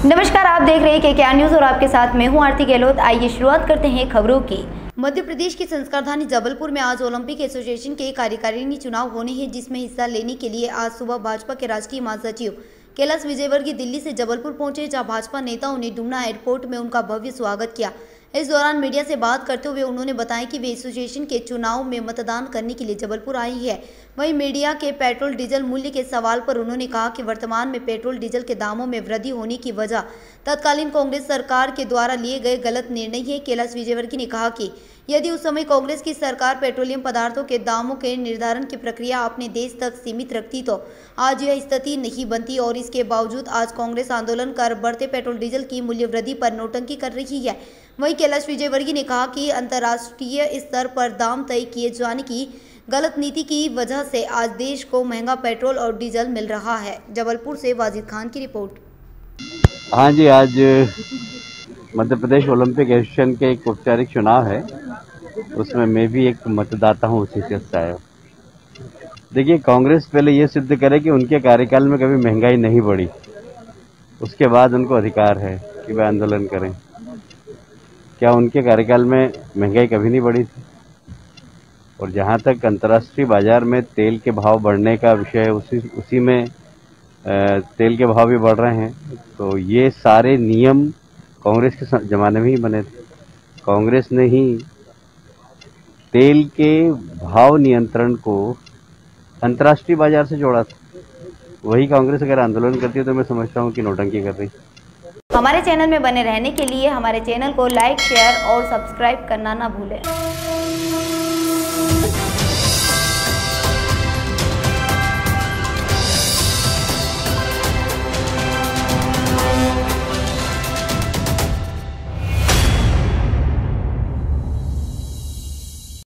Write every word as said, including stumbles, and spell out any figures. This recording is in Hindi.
नमस्कार, आप देख रहे हैं के के आर न्यूज और आपके साथ मैं हूं आरती गहलोत। आइए शुरुआत करते हैं खबरों की। मध्य प्रदेश की संस्कार राजधानी जबलपुर में आज ओलंपिक एसोसिएशन के कार्यकारिणी चुनाव होने हैं, जिसमें हिस्सा लेने के लिए आज सुबह भाजपा के राष्ट्रीय महासचिव कैलाश विजयवर्गीय दिल्ली से जबलपुर पहुंचे, जहां भाजपा नेताओं ने डुमना एयरपोर्ट में उनका भव्य स्वागत किया। इस दौरान मीडिया से बात करते हुए उन्होंने बताया कि वे एसोसिएशन के चुनाव में मतदान करने के लिए जबलपुर आई है। वहीं मीडिया के पेट्रोल डीजल मूल्य के सवाल पर उन्होंने कहा कि वर्तमान में पेट्रोल डीजल के दामों में वृद्धि होने की वजह तत्कालीन कांग्रेस सरकार के द्वारा लिए गए गलत निर्णय है। कैलाश विजयवर्गीय ने कहा कि यदि उस समय कांग्रेस की सरकार पेट्रोलियम पदार्थों के दामों के निर्धारण की प्रक्रिया अपने देश तक सीमित रखती तो आज यह स्थिति नहीं बनती, और इसके बावजूद आज कांग्रेस आंदोलन कर बढ़ते पेट्रोल डीजल की मूल्य वृद्धि पर नोटंकी कर रही है। वहीं कैलाश विजयवर्गीय ने कहा कि अंतर्राष्ट्रीय स्तर पर दाम तय किए जाने की गलत नीति की वजह से आज देश को महंगा पेट्रोल और डीजल मिल रहा है। जबलपुर से वाजिद खान की रिपोर्ट। हाँ जी, आज मध्य प्रदेश ओलंपिक एसोसिएशन के एक औपचारिक चुनाव है, उसमें मैं भी एक मतदाता हूँ, उसी से आया। देखिए, कांग्रेस पहले ये सिद्ध करे कि उनके कार्यकाल में कभी महंगाई नहीं बढ़ी, उसके बाद उनको अधिकार है कि वह आंदोलन करें। क्या उनके कार्यकाल में महंगाई कभी नहीं बढ़ी थी? और जहाँ तक अंतर्राष्ट्रीय बाजार में तेल के भाव बढ़ने का विषय, उसी उसी में तेल के भाव भी बढ़ रहे हैं, तो ये सारे नियम कांग्रेस के ज़माने में ही बने थे। कांग्रेस ने ही तेल के भाव नियंत्रण को अंतर्राष्ट्रीय बाजार से जोड़ा था। वही कांग्रेस अगर आंदोलन करती है तो मैं समझता हूँ कि नोटंकी कर रही। हमारे चैनल में बने रहने के लिए हमारे चैनल को लाइक, शेयर और सब्सक्राइब करना ना भूलें।